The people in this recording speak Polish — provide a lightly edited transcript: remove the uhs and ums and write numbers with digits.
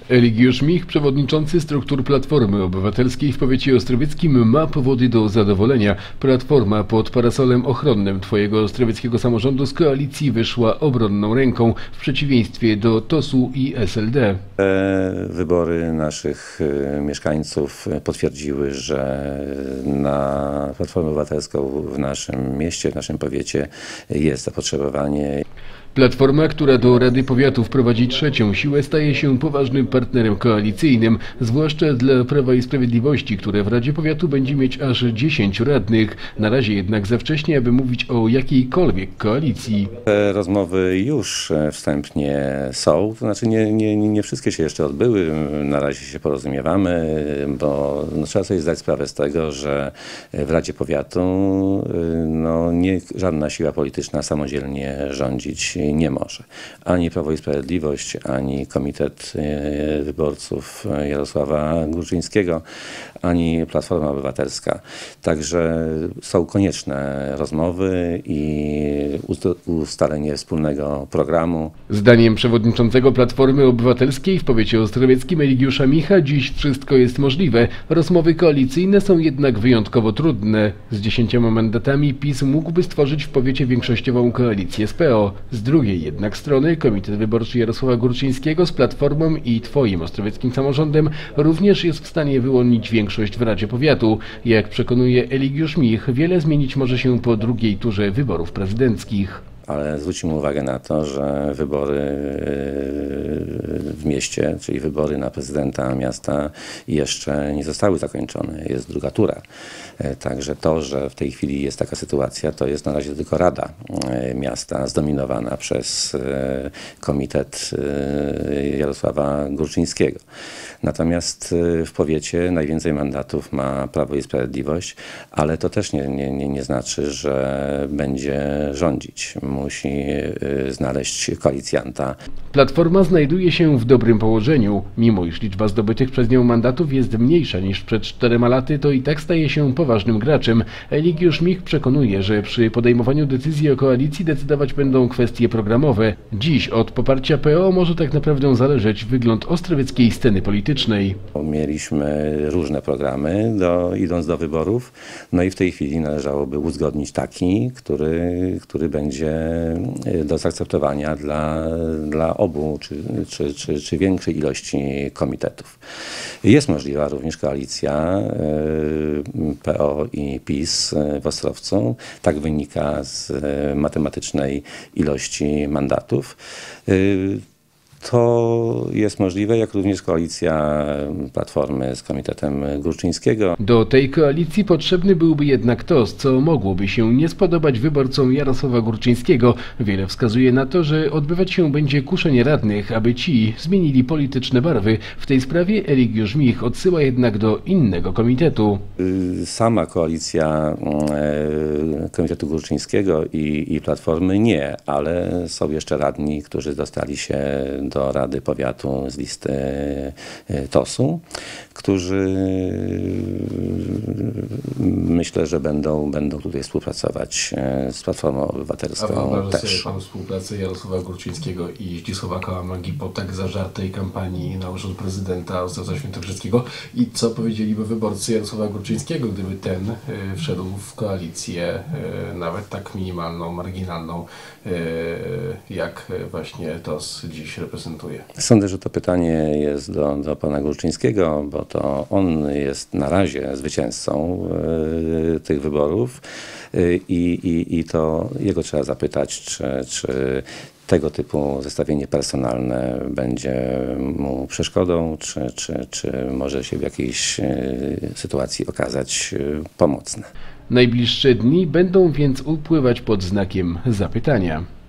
Eligiusz Mich, przewodniczący struktur Platformy Obywatelskiej w powiecie ostrowieckim, ma powody do zadowolenia. Platforma pod parasolem ochronnym twojego ostrowieckiego samorządu z koalicji wyszła obronną ręką, w przeciwieństwie do TOS-u i SLD. Wybory naszych mieszkańców potwierdziły, że na Platformę Obywatelską w naszym mieście, w naszym powiecie jest zapotrzebowanie. Platforma, która do Rady Powiatu wprowadzi trzecią siłę, staje się poważnym partnerem koalicyjnym, zwłaszcza dla Prawa i Sprawiedliwości, które w Radzie Powiatu będzie mieć aż 10 radnych. Na razie jednak za wcześnie, aby mówić o jakiejkolwiek koalicji. Te rozmowy już wstępnie są, to znaczy nie wszystkie się jeszcze odbyły, na razie się porozumiewamy, bo trzeba sobie zdać sprawę z tego, że w Radzie Powiatu żadna siła polityczna samodzielnie rządzić nie może. Ani Prawo i Sprawiedliwość, ani Komitet Wyborców Jarosława Górczyńskiego, ani Platforma Obywatelska. Także są konieczne rozmowy i ustalenie wspólnego programu. Zdaniem przewodniczącego Platformy Obywatelskiej w powiecie ostrowieckim Eligiusza Micha dziś wszystko jest możliwe. Rozmowy koalicyjne są jednak wyjątkowo trudne. Z 10 mandatami PiS mógłby stworzyć w powiecie większościową koalicję z PO. Z drugiej jednak strony Komitet Wyborczy Jarosława Górczyńskiego z Platformą i twoim ostrowieckim samorządem również jest w stanie wyłonić większość w Radzie Powiatu. Jak przekonuje Eligiusz Mich, wiele zmienić może się po drugiej turze wyborów prezydenckich. Ale zwróćmy uwagę na to, że wybory w mieście, czyli wybory na prezydenta miasta jeszcze nie zostały zakończone. Jest druga tura. Także to, że w tej chwili jest taka sytuacja, to jest na razie tylko Rada Miasta zdominowana przez Komitet Jarosława Górczyńskiego. Natomiast w powiecie najwięcej mandatów ma Prawo i Sprawiedliwość, ale to też nie znaczy, że będzie rządzić. Musi znaleźć koalicjanta. Platforma znajduje się w dobrym położeniu. Mimo iż liczba zdobytych przez nią mandatów jest mniejsza niż przed 4 laty, to i tak staje się poważnym graczem. Eligiusz Mich przekonuje, że przy podejmowaniu decyzji o koalicji decydować będą kwestie programowe. Dziś od poparcia PO może tak naprawdę zależeć wygląd ostrowieckiej sceny politycznej. Mieliśmy różne programy idąc do wyborów, no i w tej chwili należałoby uzgodnić taki, który będzie do zaakceptowania dla obu czy większej ilości komitetów. Jest możliwa również koalicja PO i PiS w Ostrowcu. Tak wynika z matematycznej ilości mandatów. To jest możliwe, jak również koalicja Platformy z Komitetem Górczyńskiego. Do tej koalicji potrzebny byłby jednak TOS, co mogłoby się nie spodobać wyborcom Jarosława Górczyńskiego. Wiele wskazuje na to, że odbywać się będzie kuszenie radnych, aby ci zmienili polityczne barwy. W tej sprawie Eligiusz Mich odsyła jednak do innego komitetu. Sama koalicja Komitetu Górczyńskiego i Platformy nie, ale są jeszcze radni, którzy dostali się do Rady Powiatu z listy TOS-u, którzy myślę, że będą tutaj współpracować z Platformą Obywatelską. A wyobraża sobie pan współpracę Jarosława Górczyńskiego i Zdzisława Kałamagi po tak zażartej kampanii na urząd prezydenta Ostrowca Świętokrzyskiego? I co powiedzieliby wyborcy Jarosława Górczyńskiego, gdyby ten wszedł w koalicję nawet tak minimalną, marginalną, jak właśnie TOS dziś reprezentuje? Sądzę, że to pytanie jest do pana Górczyńskiego, bo to on jest na razie zwycięzcą tych wyborów i to jego trzeba zapytać, czy tego typu zestawienie personalne będzie mu przeszkodą, czy może się w jakiejś sytuacji okazać pomocne. Najbliższe dni będą więc upływać pod znakiem zapytania.